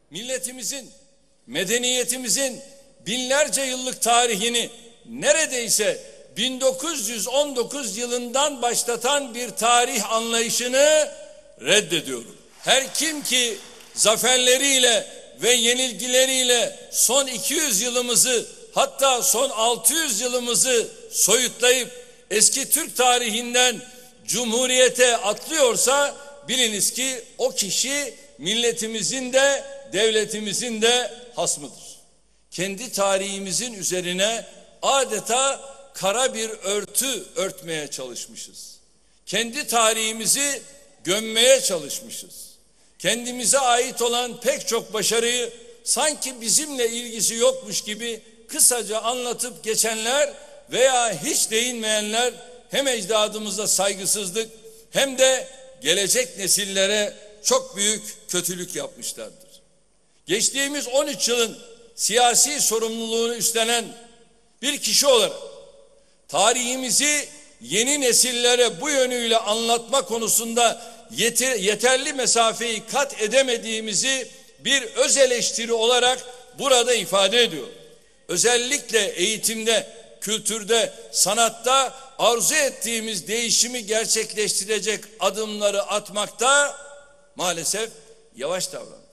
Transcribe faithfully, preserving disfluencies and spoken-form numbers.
milletimizin, medeniyetimizin binlerce yıllık tarihini neredeyse bin dokuz yüz on dokuz yılından başlatan bir tarih anlayışını reddediyorum. Her kim ki zaferleriyle ve yenilgileriyle son iki yüz yılımızı, hatta son altı yüz yılımızı soyutlayıp eski Türk tarihinden Cumhuriyete atlıyorsa biliniz ki o kişi milletimizin de devletimizin de hasmıdır. Kendi tarihimizin üzerine adeta kara bir örtü örtmeye çalışmışız. Kendi tarihimizi gömmeye çalışmışız. Kendimize ait olan pek çok başarıyı sanki bizimle ilgisi yokmuş gibi kısaca anlatıp geçenler veya hiç değinmeyenler hem ecdadımıza saygısızlık hem de gelecek nesillere çok büyük kötülük yapmışlardır. Geçtiğimiz on üç yılın siyasi sorumluluğunu üstlenen bir kişi olarak tarihimizi yeni nesillere bu yönüyle anlatma konusunda yeter, yeterli mesafeyi kat edemediğimizi bir öz eleştiri olarak burada ifade ediyor. Özellikle eğitimde, kültürde, sanatta arzu ettiğimiz değişimi gerçekleştirecek adımları atmakta maalesef yavaş davranıyoruz.